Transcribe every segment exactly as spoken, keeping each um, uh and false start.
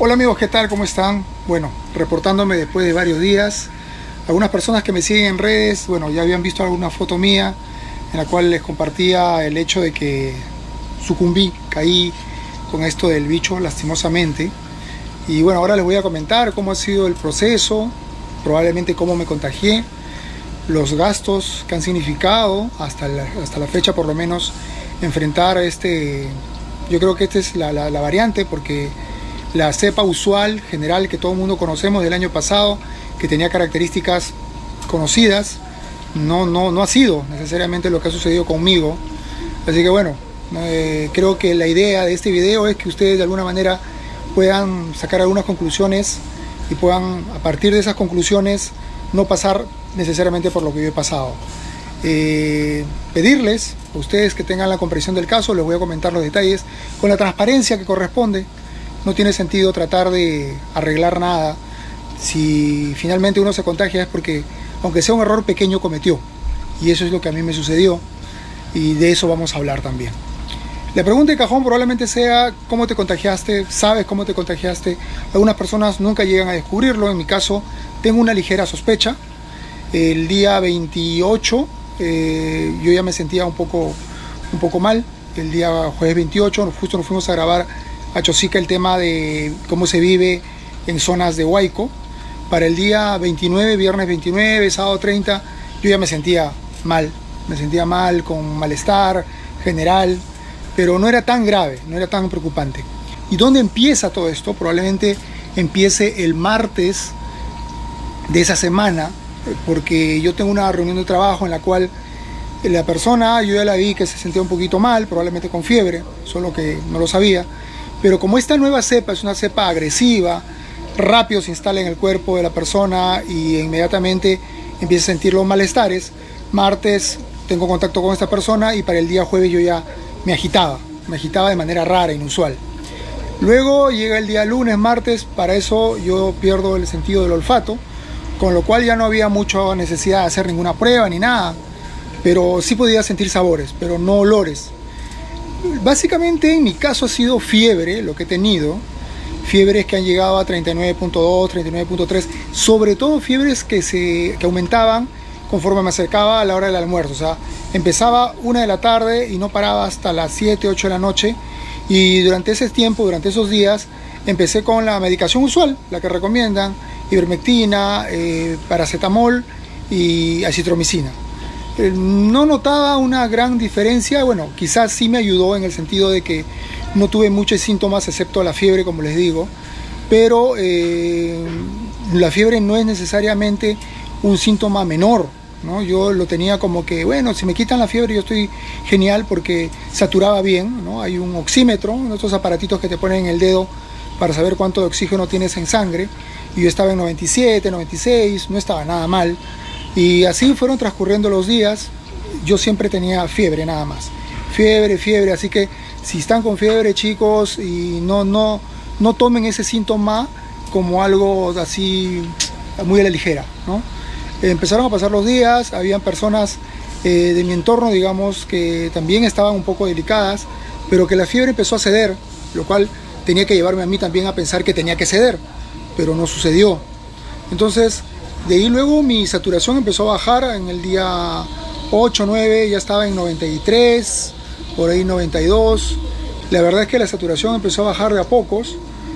Hola amigos, ¿qué tal? ¿Cómo están? Bueno, reportándome después de varios días. Algunas personas que me siguen en redes, bueno, ya habían visto alguna foto mía en la cual les compartía el hecho de que sucumbí, caí con esto del bicho lastimosamente. Y bueno, ahora les voy a comentar cómo ha sido el proceso, probablemente cómo me contagié, los gastos que han significado hasta la, hasta la fecha por lo menos enfrentar este. Yo creo que esta es la, la, la variante, porque la cepa usual, general, que todo el mundo conocemos del año pasado, que tenía características conocidas, no, no, no ha sido necesariamente lo que ha sucedido conmigo. Así que bueno, eh, creo que la idea de este video es que ustedes de alguna manera puedan sacar algunas conclusiones y puedan, a partir de esas conclusiones, no pasar necesariamente por lo que yo he pasado. Eh, pedirles a ustedes que tengan la comprensión del caso, les voy a comentar los detalles con la transparencia que corresponde. No tiene sentido tratar de arreglar nada. Si finalmente uno se contagia es porque, aunque sea un error pequeño, cometió. Y eso es lo que a mí me sucedió. Y de eso vamos a hablar también. La pregunta de cajón probablemente sea: ¿cómo te contagiaste? ¿Sabes cómo te contagiaste? Algunas personas nunca llegan a descubrirlo. En mi caso, tengo una ligera sospecha. El día veintiocho eh, yo ya me sentía un poco, un poco mal. El día jueves veintiocho, justo nos fuimos a grabar a Chosica el tema de cómo se vive en zonas de Huayco. Para el día veintinueve, viernes veintinueve, sábado treinta, yo ya me sentía mal, me sentía mal, con malestar general, pero no era tan grave, no era tan preocupante. ¿Y dónde empieza todo esto? Probablemente empiece el martes de esa semana, porque yo tengo una reunión de trabajo en la cual la persona, yo ya la vi que se sentía un poquito mal, probablemente con fiebre, solo que no lo sabía. Pero como esta nueva cepa es una cepa agresiva, rápido se instala en el cuerpo de la persona y inmediatamente empieza a sentir los malestares, martes tengo contacto con esta persona y para el día jueves yo ya me agitaba, me agitaba de manera rara, inusual. Luego llega el día lunes, martes, para eso yo pierdo el sentido del olfato, con lo cual ya no había mucha necesidad de hacer ninguna prueba ni nada, pero sí podía sentir sabores, pero no olores. Básicamente en mi caso ha sido fiebre lo que he tenido, fiebres que han llegado a treinta y nueve punto dos, treinta y nueve punto tres, sobre todo fiebres que, se, que aumentaban conforme me acercaba a la hora del almuerzo. O sea, empezaba una de la tarde y no paraba hasta las siete, ocho de la noche, y durante ese tiempo, durante esos días, empecé con la medicación usual, la que recomiendan: ivermectina, eh, paracetamol y acitromicina. No notaba una gran diferencia. Bueno, quizás sí me ayudó en el sentido de que no tuve muchos síntomas excepto la fiebre, como les digo, pero eh, la fiebre no es necesariamente un síntoma menor, ¿no? Yo lo tenía como que, bueno, si me quitan la fiebre yo estoy genial, porque saturaba bien, ¿no? Hay un oxímetro, estos aparatitos que te ponen en el dedo para saber cuánto de oxígeno tienes en sangre, y yo estaba en noventa y siete, noventa y seis, no estaba nada mal. Y así fueron transcurriendo los días. Yo siempre tenía fiebre, nada más. Fiebre, fiebre. Así que si están con fiebre, chicos, y no, no, no tomen ese síntoma como algo así muy a la ligera, ¿no? Empezaron a pasar los días. Habían personas eh, de mi entorno, digamos, que también estaban un poco delicadas, pero que la fiebre empezó a ceder, lo cual tenía que llevarme a mí también a pensar que tenía que ceder, pero no sucedió. Entonces, de ahí luego mi saturación empezó a bajar. En el día ocho, nueve ya estaba en noventa y tres, por ahí noventa y dos. La verdad es que la saturación empezó a bajar de a pocos,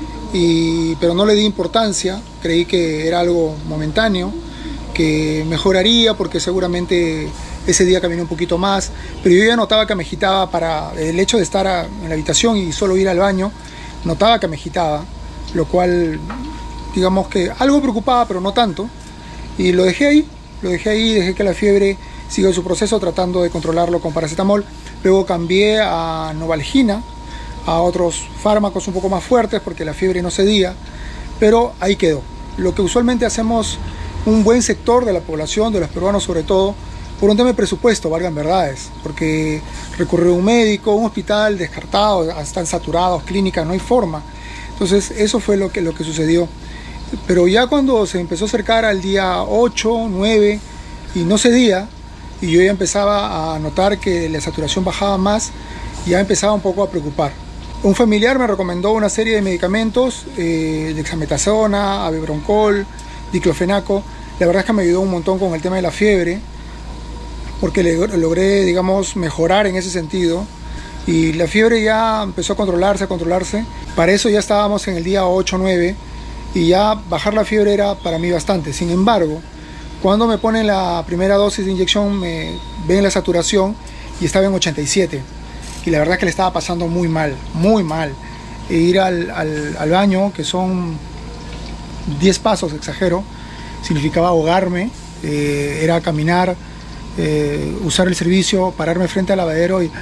y, pero no le di importancia. Creí que era algo momentáneo, que mejoraría porque seguramente ese día caminé un poquito más, pero yo ya notaba que me agitaba. Para el hecho de estar a, en la habitación y solo ir al baño, notaba que me agitaba, lo cual, digamos que algo preocupaba, pero no tanto. Y lo dejé ahí, lo dejé ahí, dejé que la fiebre siga su proceso, tratando de controlarlo con paracetamol. Luego cambié a Novalgina, a otros fármacos un poco más fuertes, porque la fiebre no cedía, pero ahí quedó. Lo que usualmente hacemos un buen sector de la población, de los peruanos sobre todo, por un tema de presupuesto, valgan verdades, porque recurrió a un médico, un hospital descartado, están saturados, clínicas, no hay forma. Entonces eso fue lo que, lo que sucedió. Pero ya cuando se empezó a acercar al día ocho, nueve y no cedía, y yo ya empezaba a notar que la saturación bajaba más, ya empezaba un poco a preocupar. Un familiar me recomendó una serie de medicamentos, eh, dexametasona, avibroncol, diclofenaco. La verdad es que me ayudó un montón con el tema de la fiebre, porque le, logré, digamos, mejorar en ese sentido. Y la fiebre ya empezó a controlarse, a controlarse. Para eso ya estábamos en el día ocho o nueve y ya bajar la fiebre era para mí bastante. Sin embargo, cuando me ponen la primera dosis de inyección, me ven la saturación y estaba en ochenta y siete. Y la verdad es que le estaba pasando muy mal, muy mal. E ir al, al, al baño, que son diez pasos, exagero, significaba ahogarme. Eh, era caminar, eh, usar el servicio, pararme frente al lavadero y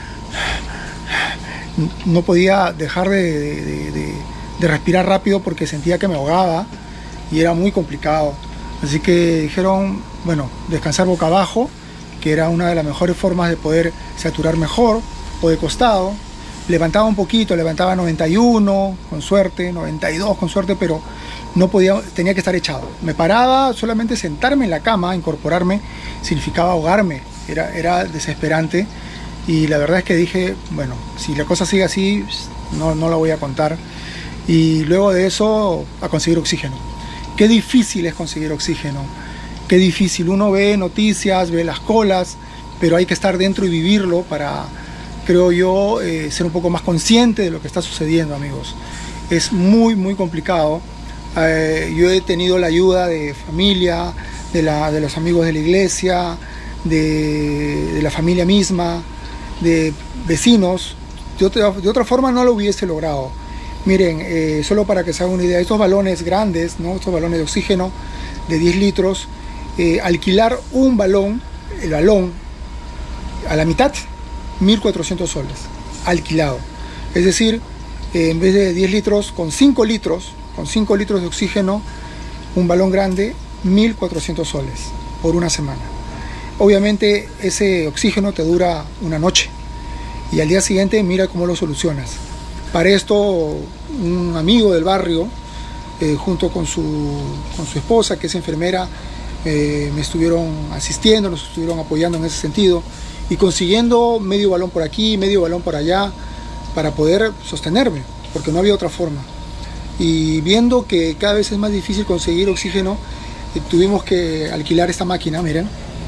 no podía dejar de, de, de, de respirar rápido porque sentía que me ahogaba y era muy complicado. Así que dijeron, bueno, descansar boca abajo, que era una de las mejores formas de poder saturar mejor, o de costado. Levantaba un poquito, levantaba noventa y uno con suerte, noventa y dos con suerte, pero no podía, tenía que estar echado. Me paraba, solamente sentarme en la cama, incorporarme, significaba ahogarme, era, era desesperante. Y la verdad es que dije, bueno, si la cosa sigue así, no, no la voy a contar. Y luego de eso, a conseguir oxígeno. Qué difícil es conseguir oxígeno. Qué difícil. Uno ve noticias, ve las colas, pero hay que estar dentro y vivirlo para, creo yo, eh, ser un poco más consciente de lo que está sucediendo, amigos. Es muy, muy complicado. Eh, yo he tenido la ayuda de familia, de, la, de los amigos de la iglesia, de, de la familia misma, de vecinos. De otra, de otra forma no lo hubiese logrado. Miren, eh, solo para que se hagan una idea, estos balones grandes, ¿no? Estos balones de oxígeno de diez litros, eh, alquilar un balón, el balón, a la mitad, mil cuatrocientos soles, alquilado. Es decir, eh, en vez de diez litros, con cinco litros, con cinco litros de oxígeno, un balón grande, mil cuatrocientos soles por una semana. Obviamente ese oxígeno te dura una noche y al día siguiente mira cómo lo solucionas. Para esto un amigo del barrio, eh, junto con su, con su esposa, que es enfermera, eh, me estuvieron asistiendo, nos estuvieron apoyando en ese sentido y consiguiendo medio balón por aquí, medio balón por allá, para poder sostenerme, porque no había otra forma. Y viendo que cada vez es más difícil conseguir oxígeno, eh, tuvimos que alquilar esta máquina, miren.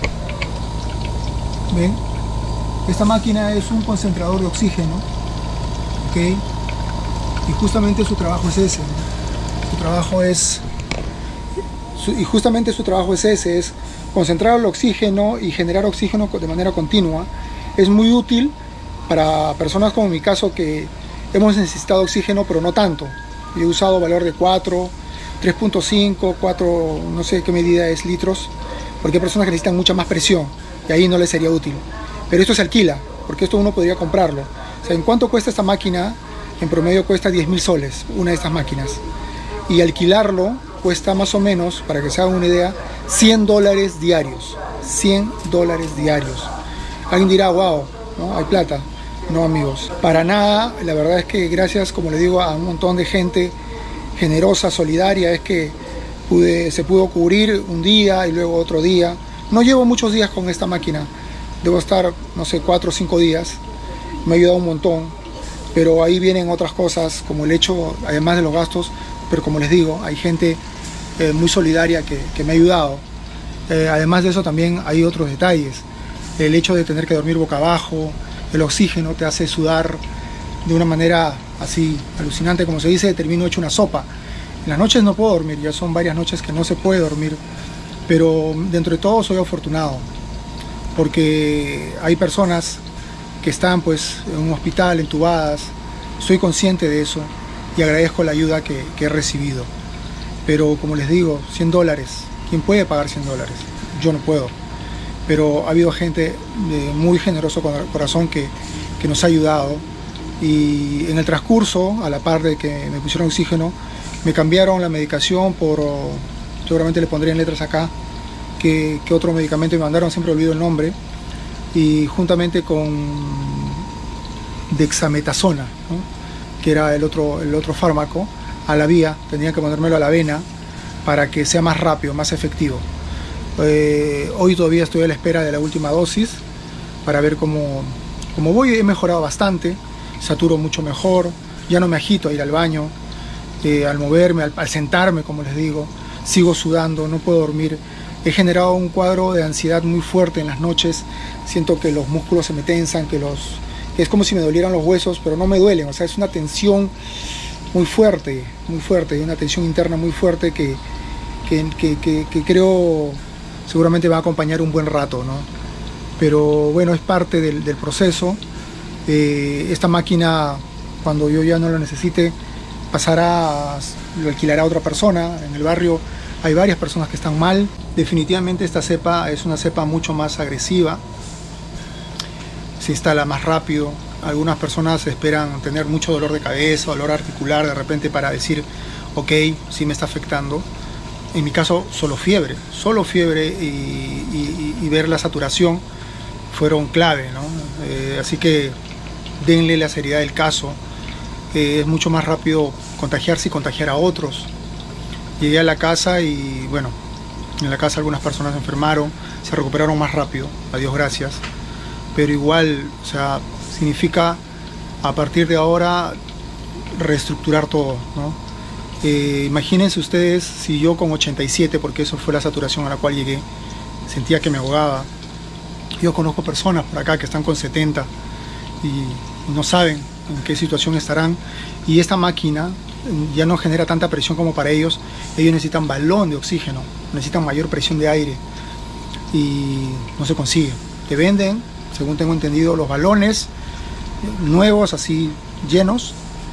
¿Ven? Esta máquina es un concentrador de oxígeno, ¿ok? Y justamente su trabajo es ese, ¿no? Su trabajo es, su, y justamente su trabajo es ese, es concentrar el oxígeno y generar oxígeno de manera continua. Es muy útil para personas como mi caso, que hemos necesitado oxígeno, pero no tanto. Yo he usado valor de cuatro, tres punto cinco, cuatro, no sé qué medida es, litros, porque hay personas que necesitan mucha más presión y ahí no les sería útil. Pero esto se alquila, porque esto uno podría comprarlo. O sea, ¿en cuánto cuesta esta máquina? En promedio cuesta diez mil soles, una de estas máquinas. Y alquilarlo cuesta más o menos, para que se hagan una idea, cien dólares diarios. cien dólares diarios. Alguien dirá, wow, ¿no? Hay plata. No, amigos, para nada. La verdad es que gracias, como le digo, a un montón de gente generosa, solidaria, es que pude, se pudo cubrir un día y luego otro día. No llevo muchos días con esta máquina. Debo estar, no sé, cuatro o cinco días. Me ha ayudado un montón. Pero ahí vienen otras cosas, como el hecho, además de los gastos, pero como les digo, hay gente eh, muy solidaria que, que me ha ayudado. Eh, además de eso también hay otros detalles. El hecho de tener que dormir boca abajo, el oxígeno te hace sudar de una manera así alucinante, como se dice, termino hecho una sopa. En las noches no puedo dormir, ya son varias noches que no se puede dormir, pero dentro de todo soy afortunado, porque hay personas que están pues en un hospital, entubadas. Soy consciente de eso y agradezco la ayuda que, que he recibido. Pero como les digo, cien dólares, ¿quién puede pagar cien dólares? Yo no puedo. Pero ha habido gente de muy generoso corazón que, que nos ha ayudado. Y en el transcurso, a la par de que me pusieron oxígeno, me cambiaron la medicación por, seguramente le pondré en letras acá, que, que otro medicamento me mandaron, siempre olvido el nombre, y juntamente con dexametasona, ¿no? Que era el otro, el otro fármaco, a la vía, tenía que ponérmelo a la vena para que sea más rápido, más efectivo. Eh, hoy todavía estoy a la espera de la última dosis para ver cómo, cómo voy. He mejorado bastante, saturo mucho mejor, ya no me agito a ir al baño, eh, al moverme, al, al sentarme, como les digo, sigo sudando, no puedo dormir. He generado un cuadro de ansiedad muy fuerte en las noches, siento que los músculos se me tensan, que los, que es como si me dolieran los huesos, pero no me duelen, o sea, es una tensión muy fuerte, muy fuerte, una tensión interna muy fuerte que, que, que, que, que creo seguramente va a acompañar un buen rato, ¿no? Pero bueno, es parte del, del proceso. Eh, esta máquina, cuando yo ya no la necesite, pasará, lo alquilará a otra persona. En el barrio hay varias personas que están mal. Definitivamente esta cepa es una cepa mucho más agresiva, se instala más rápido. Algunas personas esperan tener mucho dolor de cabeza, dolor articular de repente para decir, ok, sí me está afectando. En mi caso, solo fiebre, solo fiebre y, y, y ver la saturación fueron clave, ¿no? Eh, así que denle la seriedad del caso. Eh, es mucho más rápido contagiarse y contagiar a otros. Llegué a la casa y bueno, en la casa algunas personas se enfermaron, se recuperaron más rápido, a Dios gracias. Pero igual, o sea, significa a partir de ahora reestructurar todo, ¿no? Eh, imagínense ustedes si yo con ochenta y siete, porque eso fue la saturación a la cual llegué, sentía que me ahogaba. Yo conozco personas por acá que están con setenta y no saben en qué situación estarán, y esta máquina ya no genera tanta presión como para ellos. Ellos necesitan balón de oxígeno, necesitan mayor presión de aire y no se consigue. Te venden, según tengo entendido, los balones nuevos así llenos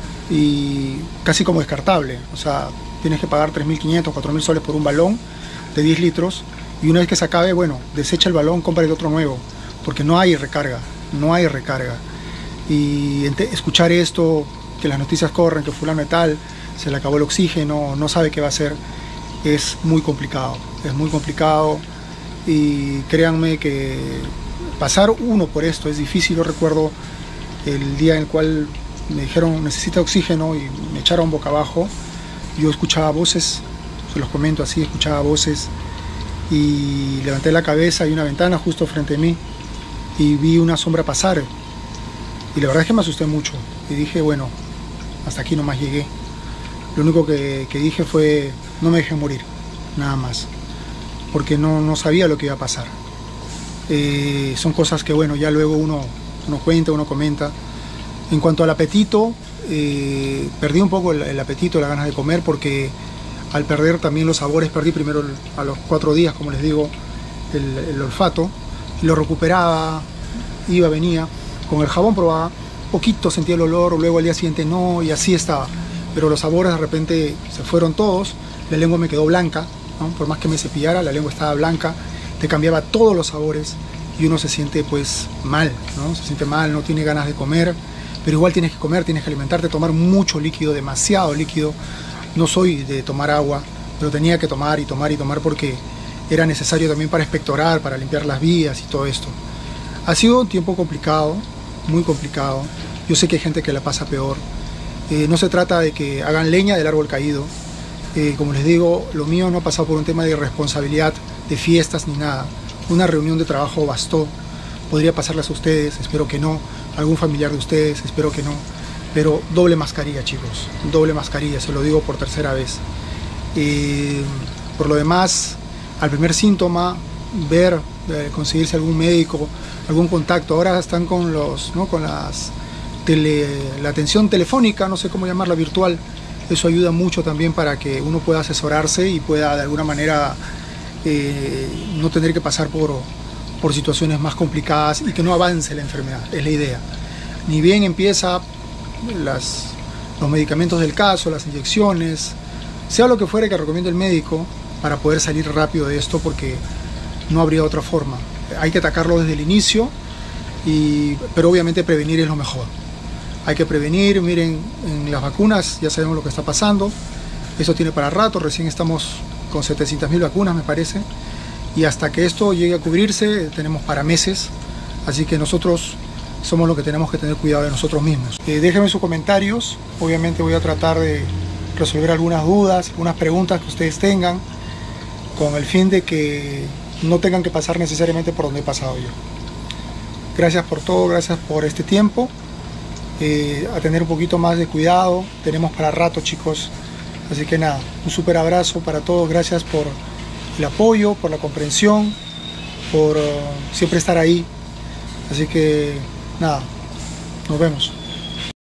y casi como descartable, o sea, tienes que pagar tres mil quinientos, cuatro mil soles por un balón de diez litros, y una vez que se acabe, bueno, desecha el balón, compra el otro nuevo, porque no hay recarga, no hay recarga. Y escuchar esto, que las noticias corren, que fulano de tal, se le acabó el oxígeno, no sabe qué va a hacer, es muy complicado, es muy complicado, y créanme que pasar uno por esto es difícil. Yo recuerdo el día en el cual me dijeron necesita oxígeno y me echaron boca abajo. Yo escuchaba voces, se los comento así, escuchaba voces y levanté la cabeza, hay una ventana justo frente a mí y vi una sombra pasar y la verdad es que me asusté mucho y dije, bueno, hasta aquí nomás llegué. Lo único que, que dije fue no me dejen morir, nada más, porque no, no sabía lo que iba a pasar. Eh, son cosas que bueno, ya luego uno, uno cuenta, uno comenta. En cuanto al apetito, eh, perdí un poco el, el apetito, las ganas de comer, porque al perder también los sabores, perdí primero el, a los cuatro días, como les digo, el, el olfato, y lo recuperaba, iba, venía, con el jabón probaba, poquito sentía el olor, luego al día siguiente no, y así estaba, pero los sabores de repente se fueron todos, la lengua me quedó blanca, ¿no? Por más que me cepillara, la lengua estaba blanca, te cambiaba todos los sabores, y uno se siente pues mal, ¿no? Se siente mal, no tiene ganas de comer, pero igual tienes que comer, tienes que alimentarte, tomar mucho líquido, demasiado líquido. No soy de tomar agua, pero tenía que tomar y tomar y tomar porque era necesario también para expectorar, para limpiar las vías y todo esto. Ha sido un tiempo complicado, muy complicado. Yo sé que hay gente que la pasa peor. Eh, no se trata de que hagan leña del árbol caído. Eh, como les digo, lo mío no ha pasado por un tema de irresponsabilidad, de fiestas ni nada. Una reunión de trabajo bastó. Podría pasarlas a ustedes, espero que no. Algún familiar de ustedes, espero que no. Pero doble mascarilla, chicos, doble mascarilla, se lo digo por tercera vez. Eh, por lo demás, al primer síntoma, ver, eh, conseguirse algún médico, algún contacto. Ahora están con los, ¿no? con las tele, la atención telefónica, no sé cómo llamarla, virtual. Eso ayuda mucho también para que uno pueda asesorarse y pueda de alguna manera eh, no tener que pasar por, por situaciones más complicadas y que no avance la enfermedad, es la idea. Ni bien empieza las, los medicamentos del caso, las inyecciones, sea lo que fuera que recomiende el médico para poder salir rápido de esto, porque no habría otra forma. Hay que atacarlo desde el inicio, y, pero obviamente prevenir es lo mejor. Hay que prevenir, miren, en las vacunas ya sabemos lo que está pasando, eso tiene para rato, recién estamos con setecientas mil vacunas me parece, y hasta que esto llegue a cubrirse tenemos para meses, así que nosotros somos los que tenemos que tener cuidado de nosotros mismos. Eh, déjenme sus comentarios, obviamente voy a tratar de resolver algunas dudas, algunas preguntas que ustedes tengan, con el fin de que no tengan que pasar necesariamente por donde he pasado yo. Gracias por todo, gracias por este tiempo, eh, a tener un poquito más de cuidado. Tenemos para rato, chicos. Así que nada, un súper abrazo para todos. Gracias por el apoyo, por la comprensión, por uh, siempre estar ahí. Así que nada, nos vemos.